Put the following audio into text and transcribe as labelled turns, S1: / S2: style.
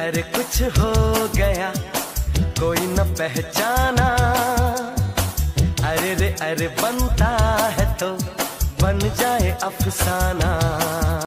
S1: अरे कुछ हो गया कोई न पहचाना, अरे रे अरे बनता है तो बन जाए अफसाना।